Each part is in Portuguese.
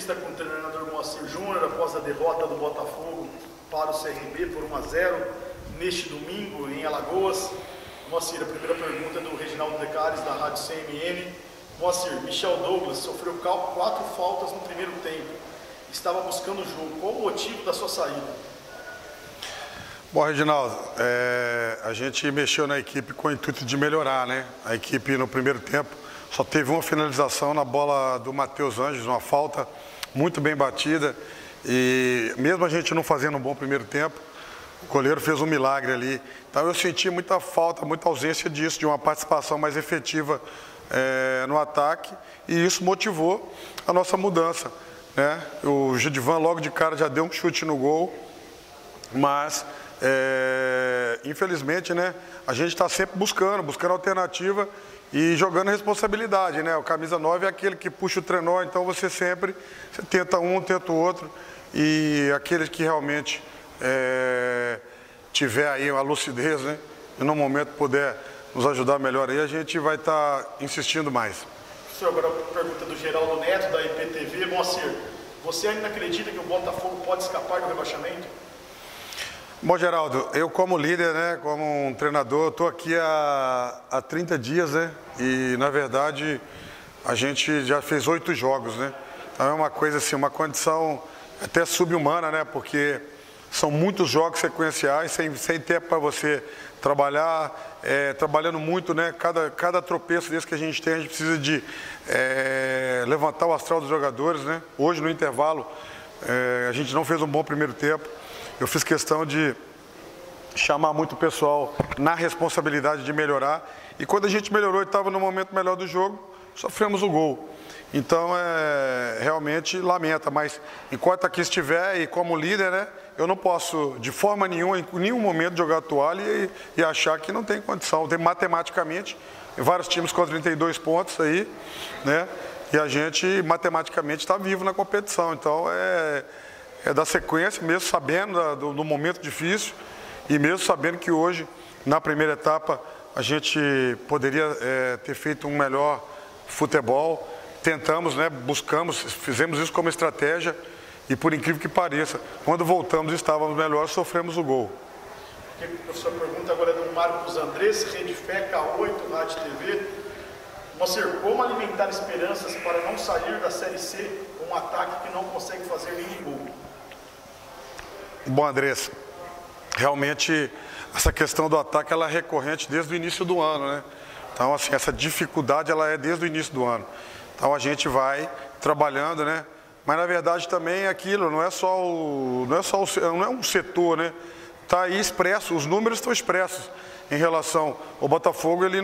entrevista com o treinador Moacir Júnior após a derrota do Botafogo para o CRB por 1-0 neste domingo em Alagoas. Moacir, a primeira pergunta é do Reginaldo Decares, da Rádio CMN. Moacir, Michel Douglas sofreu 4 faltas no primeiro tempo. Estava buscando o jogo. Qual o motivo da sua saída? Bom, Reginaldo, a gente mexeu na equipe com o intuito de melhorar, né? A equipe no primeiro tempo só teve uma finalização na bola do Matheus Anjos, uma falta muito bem batida. E mesmo a gente não fazendo um bom primeiro tempo, o goleiro fez um milagre ali. Então eu senti muita falta, muita ausência disso, de uma participação mais efetiva no ataque. E isso motivou a nossa mudança, né? O Gidivan logo de cara já deu um chute no gol, mas infelizmente, né, a gente está sempre buscando alternativa e jogando responsabilidade, né? O camisa 9 é aquele que puxa o trenó, então você tenta um, tenta o outro, e aquele que realmente tiver aí uma lucidez, né, e no momento puder nos ajudar melhor aí, a gente vai estar insistindo mais. Senhor, agora a pergunta do Geraldo Neto, da IPTV. Moacir, você ainda acredita que o Botafogo pode escapar do rebaixamento? Bom, Geraldo, eu como líder, né, como um treinador, estou aqui há 30 dias, né, e na verdade a gente já fez 8 jogos, né, então é uma coisa assim, uma condição até sub-humana, né, porque são muitos jogos sequenciais, sem tempo para você trabalhar, trabalhando muito, né, cada tropeço desse que a gente tem, a gente precisa de levantar o astral dos jogadores, né. Hoje no intervalo a gente não fez um bom primeiro tempo. Eu fiz questão de chamar muito o pessoal na responsabilidade de melhorar. E quando a gente melhorou e estava no momento melhor do jogo, sofremos o gol. Então, realmente lamenta. Mas enquanto aqui estiver e como líder, né, eu não posso, de forma nenhuma, em nenhum momento, jogar a toalha e achar que não tem condição. Tem matematicamente, vários times com 32 pontos aí, né? E a gente, matematicamente, está vivo na competição. Então, da sequência, mesmo sabendo do momento difícil e mesmo sabendo que hoje, na primeira etapa, a gente poderia ter feito um melhor futebol. Tentamos, né, buscamos, fizemos isso como estratégia e, por incrível que pareça, quando voltamos e estávamos melhores, sofremos o gol. A sua pergunta agora é do Marcos Andrés, Rede Fé, K8, Rádio TV. Moacir, como alimentar esperanças para não sair da Série C com um ataque que não consegue fazer nenhum gol? Bom, Andrés, realmente essa questão do ataque ela é recorrente desde o início do ano, né? Então, assim, essa dificuldade ela é desde o início do ano. Então a gente vai trabalhando, né? Mas na verdade também é aquilo, não é um setor, né? Tá aí expresso, os números estão expressos em relação ao Botafogo. Ele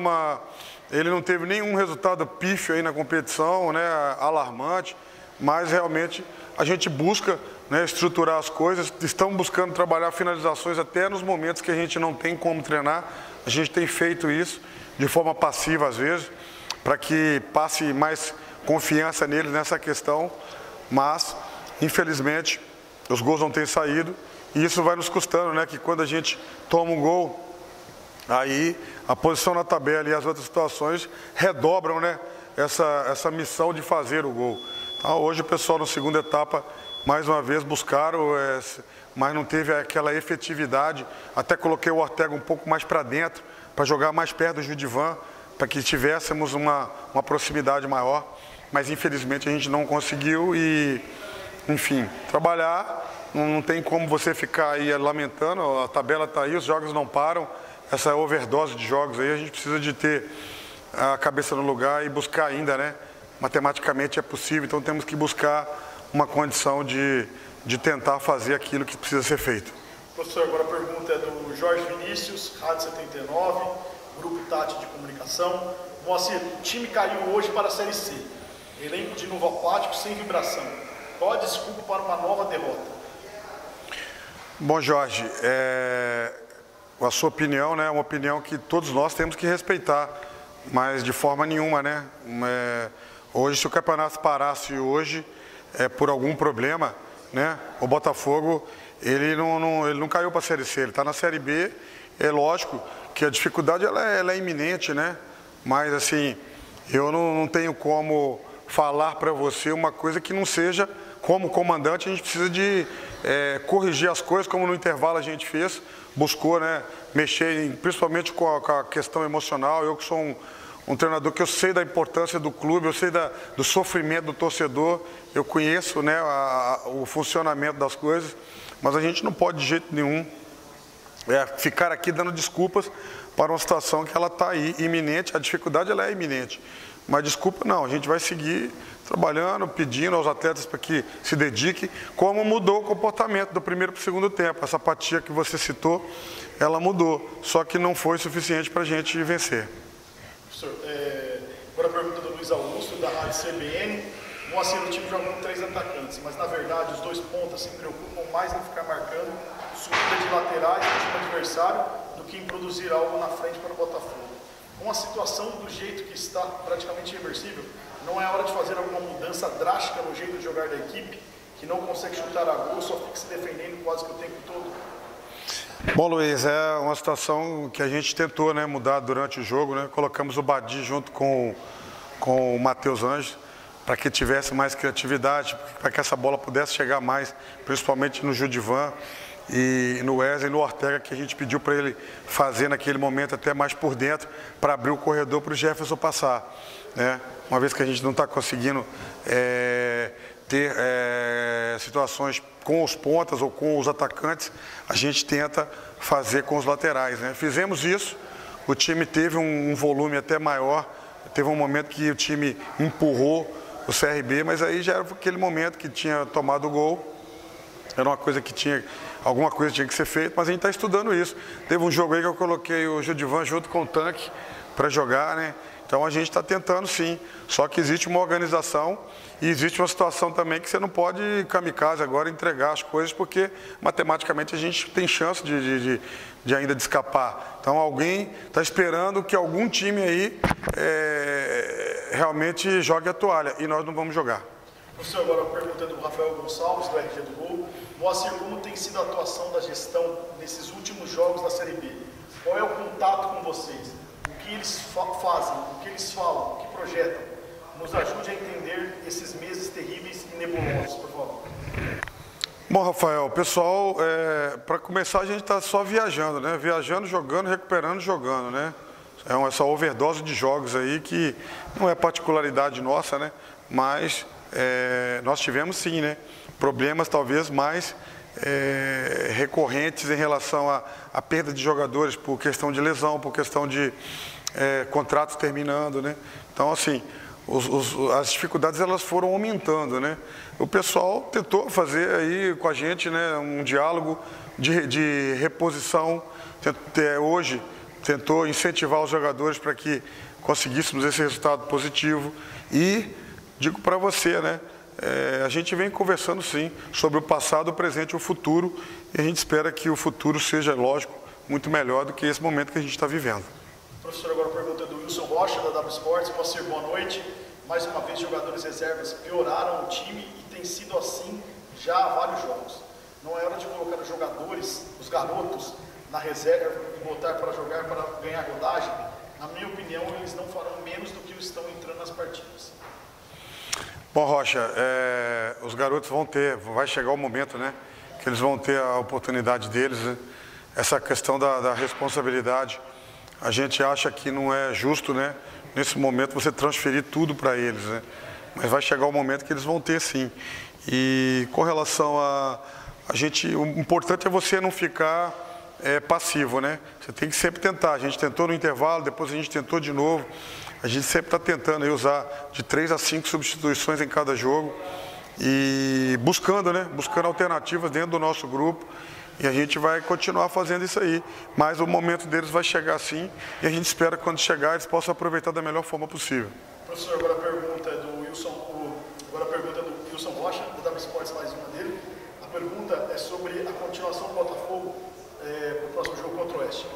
não teve nenhum resultado pífio aí na competição, né? Alarmante, mas realmente a gente busca, né, estruturar as coisas, estamos buscando trabalhar finalizações até nos momentos que a gente não tem como treinar. A gente tem feito isso de forma passiva às vezes, para que passe mais confiança neles nessa questão, mas infelizmente os gols não têm saído e isso vai nos custando, né, que quando a gente toma um gol, aí a posição na tabela e as outras situações redobram, né, essa missão de fazer o gol. Então, hoje o pessoal na segunda etapa, mais uma vez, buscaram, mas não teve aquela efetividade. Até coloquei o Ortega um pouco mais para dentro, para jogar mais perto do Gidivan, para que tivéssemos uma proximidade maior. Mas, infelizmente, a gente não conseguiu e, enfim, trabalhar, não tem como você ficar aí lamentando, a tabela está aí, os jogos não param, essa overdose de jogos aí, a gente precisa de ter a cabeça no lugar e buscar ainda, né? Matematicamente é possível, então temos que buscar uma condição de tentar fazer aquilo que precisa ser feito. Professor, agora a pergunta é do Jorge Vinícius, Rádio 79, Grupo Tati de Comunicação. Moacir, o time caiu hoje para a Série C. Elenco de novo apático, sem vibração. Qual a desculpa para uma nova derrota? Bom, Jorge, a sua opinião, né, é uma opinião que todos nós temos que respeitar, mas de forma nenhuma, né? Hoje, se o campeonato parasse hoje, por algum problema, né, o Botafogo, ele não caiu para a Série C, ele está na Série B. É lógico que a dificuldade ela é iminente, né? Mas assim, eu não tenho como falar para você uma coisa que não seja, como comandante, a gente precisa de corrigir as coisas, como no intervalo a gente fez, buscou, né, mexer principalmente com a questão emocional. Eu que sou um treinador que eu sei da importância do clube, eu sei do sofrimento do torcedor, eu conheço, né, o funcionamento das coisas, mas a gente não pode de jeito nenhum ficar aqui dando desculpas para uma situação que ela está aí, iminente. A dificuldade ela é iminente, mas desculpa não, a gente vai seguir trabalhando, pedindo aos atletas para que se dediquem, como mudou o comportamento do primeiro para o segundo tempo. Essa apatia que você citou, ela mudou, só que não foi suficiente para a gente vencer. Professor, agora a pergunta do Luiz Augusto, da Rádio CBN. Moacir, o time joga com 3 atacantes, mas na verdade os 2 pontas se preocupam mais em ficar marcando subida de laterais do time adversário do que em produzir algo na frente para o Botafogo. Com a situação do jeito que está, praticamente irreversível, não é hora de fazer alguma mudança drástica no jeito de jogar da equipe, que não consegue chutar a gol, só fica se defendendo quase que o tempo todo? Bom, Luiz, é uma situação que a gente tentou, né, mudar durante o jogo, né? Colocamos o Badi junto com o Matheus Anjos, para que tivesse mais criatividade, para que essa bola pudesse chegar mais, principalmente no Judivan e no Wesley, no Ortega, que a gente pediu para ele fazer naquele momento até mais por dentro, para abrir o corredor para o Jefferson passar, né? Uma vez que a gente não está conseguindo ter situações com os pontas ou com os atacantes, a gente tenta fazer com os laterais, né? Fizemos isso, o time teve um volume até maior, teve um momento que o time empurrou o CRB, mas aí já era aquele momento que tinha tomado o gol, era uma coisa que alguma coisa tinha que ser feita, mas a gente está estudando isso. Teve um jogo aí que eu coloquei o Judivan junto com o Tanque para jogar, né? Então a gente está tentando sim, só que existe uma organização e existe uma situação também que você não pode kamikaze agora entregar as coisas, porque matematicamente a gente tem chance de ainda de escapar. Então alguém está esperando que algum time aí realmente jogue a toalha e nós não vamos jogar. Professor, agora a pergunta do Rafael Gonçalves, do RG do Gol. Moacir, como tem sido a atuação da gestão nesses últimos jogos da Série B? Qual é o contato com vocês? O que eles fazem? O que eles falam? O que projetam? Nos ajude a entender esses meses terríveis e nebulosos, por favor. Bom, Rafael, pessoal, para começar a gente está só viajando, né? Viajando, jogando, recuperando, jogando, né? É essa overdose de jogos aí que não é particularidade nossa, né? Mas nós tivemos sim, né? Problemas talvez mais recorrentes em relação à perda de jogadores por questão de lesão, por questão de contratos terminando, né? Então, assim, as dificuldades elas foram aumentando, né? O pessoal tentou fazer aí com a gente, né, um diálogo de reposição, hoje tentou incentivar os jogadores para que conseguíssemos esse resultado positivo e digo para você, né, a gente vem conversando sim sobre o passado, o presente e o futuro e a gente espera que o futuro seja, lógico, muito melhor do que esse momento que a gente está vivendo. Professor, agora a pergunta do Wilson Rocha, da W Sports. Moacir, boa noite. Mais uma vez, jogadores reservas pioraram o time e tem sido assim já há vários jogos. Não é hora de colocar os jogadores, os garotos, na reserva e botar para jogar para ganhar rodagem? Na minha opinião, eles não farão menos do que estão entrando nas partidas. Bom, Rocha, os garotos vai chegar o momento, né, que eles vão ter a oportunidade deles, né? Essa questão da responsabilidade, a gente acha que não é justo, né, nesse momento você transferir tudo para eles, né? Mas vai chegar o momento que eles vão ter sim. E com relação o importante é você não ficar passivo, né? Você tem que sempre tentar. A gente tentou no intervalo, depois a gente tentou de novo. A gente sempre está tentando aí usar de 3 a 5 substituições em cada jogo e buscando, né? Buscando alternativas dentro do nosso grupo. E a gente vai continuar fazendo isso aí. Mas o momento deles vai chegar sim e a gente espera que quando chegar eles possam aproveitar da melhor forma possível. Professor, agora a pergunta é do Wilson Rocha, do W Sports, mais uma dele. A pergunta é sobre a continuação do Botafogo para o próximo jogo contra o Oeste.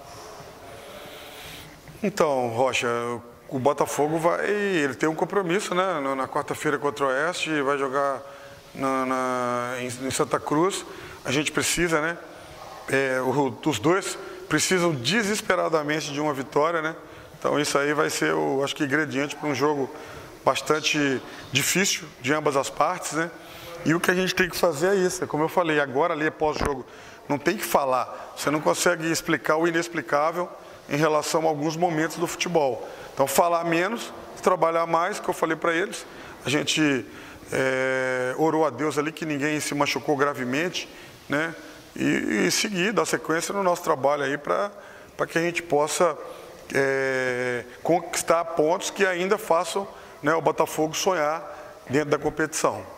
Então, Rocha, o Botafogo ele tem um compromisso, né? Na quarta-feira contra o Oeste, vai jogar em Santa Cruz. A gente precisa, né? Os dois precisam desesperadamente de uma vitória, né? Então isso aí vai ser, acho que, ingrediente para um jogo bastante difícil de ambas as partes, né? E o que a gente tem que fazer é isso, como eu falei, agora ali pós-jogo, não tem que falar, você não consegue explicar o inexplicável em relação a alguns momentos do futebol. Então, falar menos, trabalhar mais, que eu falei para eles, a gente orou a Deus ali que ninguém se machucou gravemente, né? E seguir, dar sequência no nosso trabalho aí para que a gente possa conquistar pontos que ainda façam, né, o Botafogo sonhar dentro da competição.